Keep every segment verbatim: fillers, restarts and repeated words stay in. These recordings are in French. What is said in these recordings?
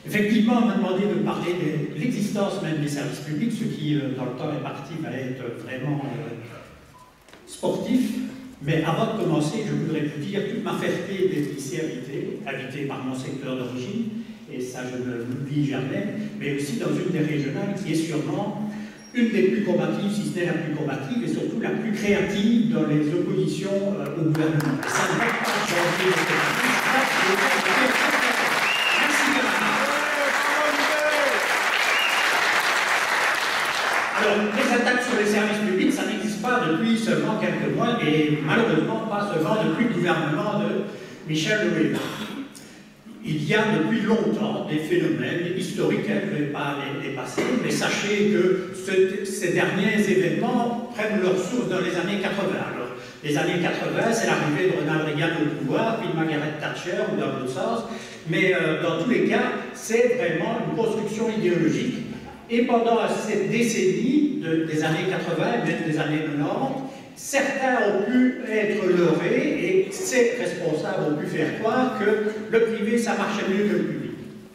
Effectivement, on m'a demandé de parler de l'existence même des services publics, ce qui, euh, dans le temps imparti, va être vraiment euh, sportif. Mais avant de commencer, je voudrais vous dire toute ma fierté d'être ici habité, habité par mon secteur d'origine, et ça je ne l'oublie jamais, mais aussi dans une des régionales qui est sûrement une des plus combatives, si ce n'est la plus combative, et surtout la plus créative dans les oppositions euh, au gouvernement. Et ça ne va pas changer de cette Alors, les attaques sur les services publics, ça n'existe pas depuis seulement quelques mois, et malheureusement pas seulement depuis le gouvernement de Michel Louet. Il y a depuis longtemps des phénomènes historiques, je ne vais pas les dépasser, mais sachez que ce, ces derniers événements prennent leur source dans les années quatre-vingt. Alors, les années quatre-vingt, c'est l'arrivée de Ronald Reagan au pouvoir, puis de Margaret Thatcher, ou dans l'autre sens, mais euh, dans tous les cas, c'est vraiment une construction idéologique. Et pendant cette décennie de, des années quatre-vingt, même des années quatre-vingt-dix, certains ont pu être leurrés et ces responsables ont pu faire croire que le privé, ça marchait mieux que le public.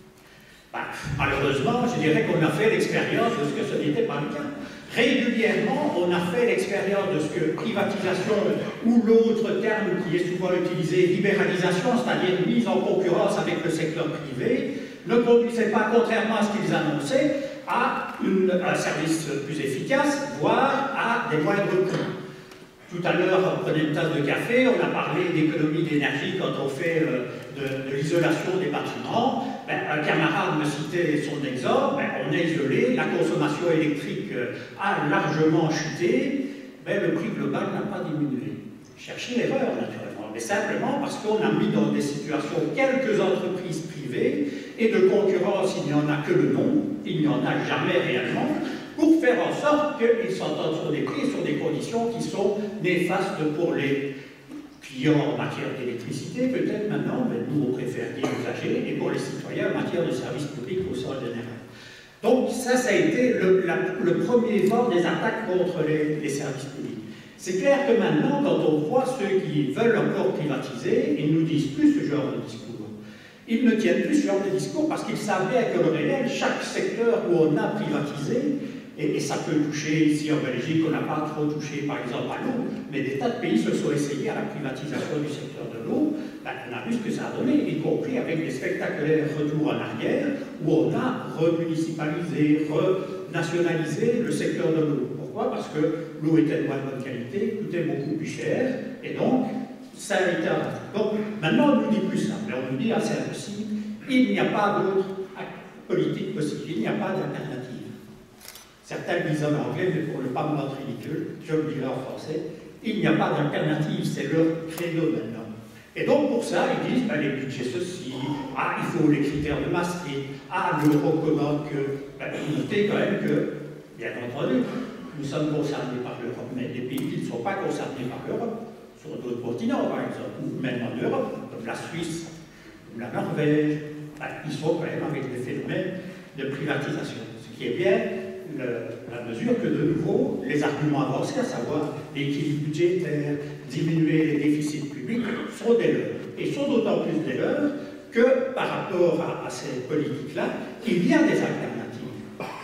Ben, malheureusement, je dirais qu'on a fait l'expérience de ce que ce n'était pas le cas. Régulièrement, on a fait l'expérience de ce que privatisation, ou l'autre terme qui est souvent utilisé, libéralisation, c'est-à-dire mise en concurrence avec le secteur privé, ne conduisait pas, contrairement à ce qu'ils annonçaient, à une, un service plus efficace, voire à des moindres coûts. Tout à l'heure, on prenait une tasse de café, on a parlé d'économie d'énergie quand on fait euh, de, de l'isolation des bâtiments. Ben, un camarade me citait son exemple, ben, on est isolé, la consommation électrique euh, a largement chuté, ben, le prix global n'a pas diminué. Cherchez l'erreur, naturellement, mais simplement parce qu'on a mis dans des situations quelques entreprises privées, et de concurrence, il n'y en a que le nom, il n'y en a jamais réellement, pour faire en sorte qu'ils s'entendent sur des prix et sur des conditions qui sont néfastes pour les clients en matière d'électricité, peut-être maintenant, mais nous on préfère dire usagers, et pour les citoyens en matière de services publics au sens général. Donc ça, ça a été le, la, le premier vent des attaques contre les, les services publics. C'est clair que maintenant, quand on voit ceux qui veulent encore privatiser, ils ne nous disent plus ce genre de discours. Ils ne tiennent plus ce genre de discours parce qu'ils savent bien que le réel, chaque secteur où on a privatisé, et, et ça peut toucher, ici en Belgique, on n'a pas trop touché par exemple à l'eau, mais des tas de pays se sont essayés à la privatisation du secteur de l'eau, ben, on a vu ce que ça a donné, y compris avec des spectaculaires retours en arrière, où on a remunicipalisé, renationalisé le secteur de l'eau. Pourquoi? Parce que l'eau était de moins bonne qualité, coûtait beaucoup plus cher, et donc, ça a été arrêté. Donc, maintenant, on ne nous dit plus ça, mais on nous dit, ah, c'est impossible, il n'y a pas d'autre politique possible, il n'y a pas d'alternative. Certains le disent en anglais, mais pour ne pas me rendre ridicule, je le dirai en français, il n'y a pas d'alternative, c'est leur credo maintenant. Et donc, pour ça, ils disent, ben, les budgets ceci, ah, il faut les critères de Maastricht, ah, l'euro recommande que, ben, vous notez quand même que, bien entendu, nous sommes concernés par l'Europe, mais les pays qui ne sont pas concernés par l'Europe, sur d'autres continents, par exemple, ou même en Europe, comme la Suisse ou la Norvège, ben, ils sont quand même avec des phénomènes de privatisation. Ce qui est bien le, la mesure que, de nouveau, les arguments avancés, à savoir l'équilibre budgétaire, diminuer les déficits publics, sont des leurs. Et sont d'autant plus des leurs que, par rapport à, à ces politiques-là, il y a des alternatives.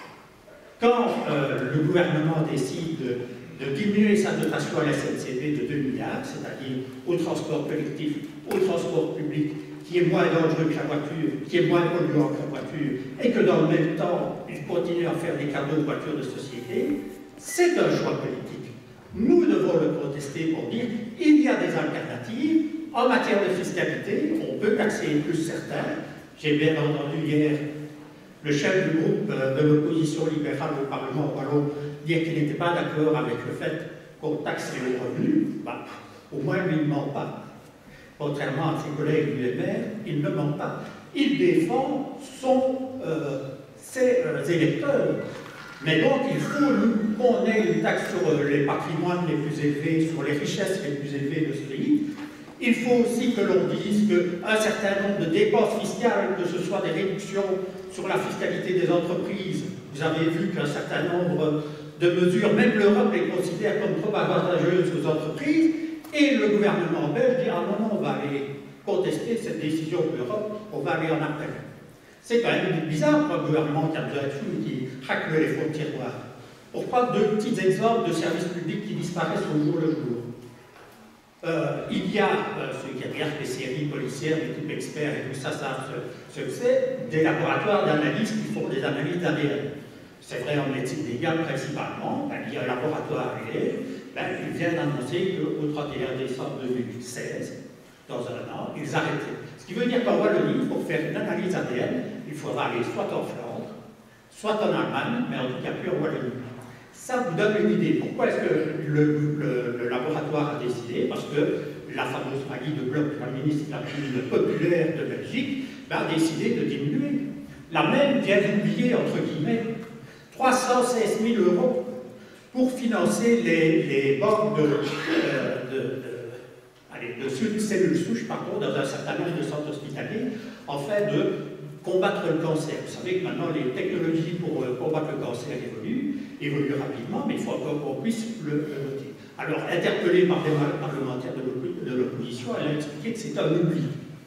Quand euh, le gouvernement décide de de diminuer sa dotation à la S N C B de deux milliards, c'est-à-dire au transport collectif, au transport public, qui est moins dangereux que la voiture, qui est moins polluant que la voiture, et que dans le même temps, il continue à faire des cadeaux de voitures de société, c'est un choix politique. Nous devons le protester pour dire qu'il y a des alternatives. En matière de fiscalité, on peut taxer plus certains. J'ai bien entendu hier le chef du groupe de l'opposition libérale au Parlement wallon dire qu'il n'était pas d'accord avec le fait qu'on taxe les hauts revenus, bah, au moins lui, il ne ment pas. Contrairement à ses collègues du M R, il ne ment pas. Il défend son, euh, ses euh, électeurs. Mais donc, il faut qu'on ait une taxe sur euh, les patrimoines les plus élevés, sur les richesses les plus élevées de ce pays. Il faut aussi que l'on dise qu'un certain nombre de dépenses fiscales, que ce soit des réductions sur la fiscalité des entreprises, vous avez vu qu'un certain nombre de mesures, même l'Europe les considère comme trop avantageuses aux entreprises, et le gouvernement belge dit « Ah non, non, on va aller contester cette décision de l'Europe, on va aller en appel ». C'est quand même bizarre pour un gouvernement qui a besoin de sous, qui racle les fonds de tiroir. Pour prendre deux petits exemples de services publics qui disparaissent au jour le jour. Euh, il y a, euh, ceux qui regardent les séries policières, les types experts et tout ça, ça se le sait, des laboratoires d'analyse qui font des analyses d'A D N. C'est vrai en médecine légale principalement, ben, il y a un laboratoire agréé, ben, ils viennent d'annoncer qu'au trente et un décembre deux mille seize, dans un an, ils arrêtaient. Ce qui veut dire qu'en Wallonie, pour faire une analyse A D N, il faudra aller soit en Flandre, soit en Allemagne, mais en tout cas plus en Wallonie. Ça vous donne une idée. Pourquoi est-ce que le, le, le laboratoire a décidé? Parce que la fameuse Maggie de Bloch, la ministre la plus populaire de Belgique, ben, a décidé de diminuer. La même vient d'oublier, entre guillemets, trois cent seize mille euros pour financer les, les banques de, euh, de, de, allez, de cellules souches pardon, dans un certain nombre de centres hospitaliers, en fait de combattre le cancer. Vous savez que maintenant les technologies pour euh, combattre le cancer évoluent, évoluent rapidement, mais il faut encore qu'on puisse le, le noter. Alors, interpellée par des parlementaires de l'opposition, elle a expliqué que c'est un oubli.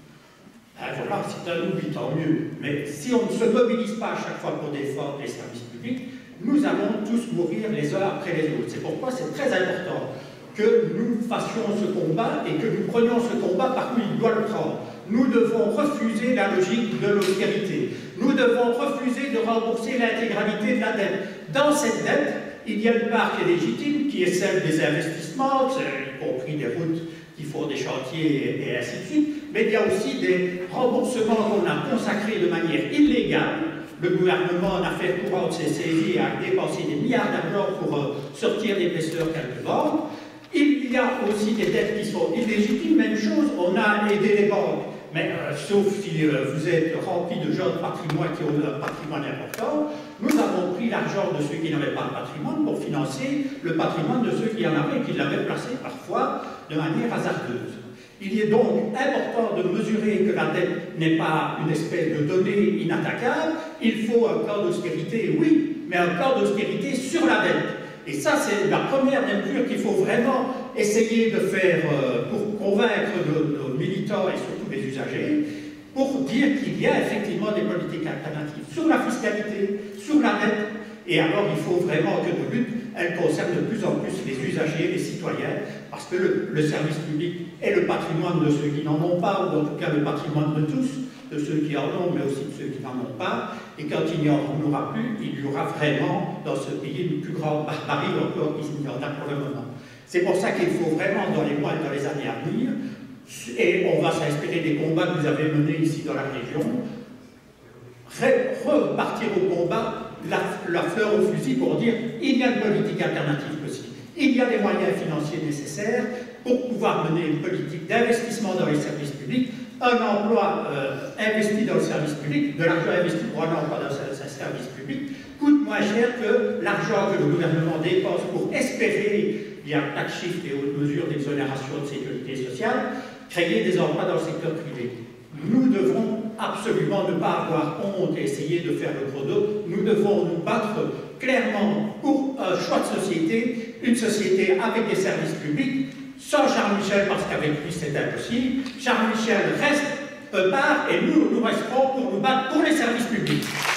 Ben voilà, c'est un oubli, tant mieux. Mais si on ne se mobilise pas à chaque fois pour défendre les services publics, nous allons tous mourir les uns après les autres. C'est pourquoi c'est très important que nous fassions ce combat et que nous prenions ce combat par où il doit le prendre. Nous devons refuser la logique de l'austérité. Nous devons refuser de rembourser l'intégralité de la dette. Dans cette dette, il y a une part qui est légitime, qui est celle des investissements, y compris des routes qui font des chantiers et ainsi de suite, mais il y a aussi des remboursements qu'on a consacrés de manière illégale. Le gouvernement, en affaires courantes, s'est saisi et a dépensé des milliards d'argent pour euh, sortir l'épaisseur quelques banques. Il y a aussi des dettes qui sont illégitimes. Même chose, on a aidé les banques, mais euh, sauf si euh, vous êtes rempli de gens de patrimoine qui ont un patrimoine important, nous avons pris l'argent de ceux qui n'avaient pas de patrimoine pour financer le patrimoine de ceux qui en avaient et qui l'avaient placé parfois de manière hasardeuse. Il est donc important de mesurer que la dette n'est pas une espèce de donnée inattaquable. Il faut un plan d'austérité, oui, mais un plan d'austérité sur la dette. Et ça, c'est la première mesure qu'il faut vraiment essayer de faire euh, pour convaincre nos, nos militants et surtout les usagers, pour dire qu'il y a effectivement des politiques alternatives sur la fiscalité, sur la dette. Et alors, il faut vraiment que nos luttes, elles concernent de plus en plus les usagers, les citoyens, parce que le, le service public est le patrimoine de ceux qui n'en ont pas, ou en tout cas le patrimoine de tous, de ceux qui en ont, mais aussi de ceux qui n'en ont pas. Et quand il n'y en aura plus, il y aura vraiment dans ce pays une plus grande barbarie encore qu'il n'y en a pour le moment. C'est pour ça qu'il faut vraiment, dans les mois et dans les années à venir, et on va s'inspirer des combats que vous avez menés ici dans la région, repartir au combat, la, la fleur au fusil pour dire il y a une politique alternative possible. Il y a des moyens financiers nécessaires pour pouvoir mener une politique d'investissement dans les services publics, un emploi euh, investi dans le service public, de l'argent investi pour un emploi dans un service public, coûte moins cher que l'argent que le gouvernement dépense pour espérer, via tax shift et autres mesures d'exonération de sécurité sociale, créer des emplois dans le secteur privé. Nous devons absolument ne pas avoir honte et essayer de faire le gros dos. Nous devons nous battre clairement pour un choix de société, une société avec des services publics, sans Charles Michel, parce qu'avec lui c'est impossible. Charles Michel reste, part, et nous, nous resterons pour nous battre pour les services publics.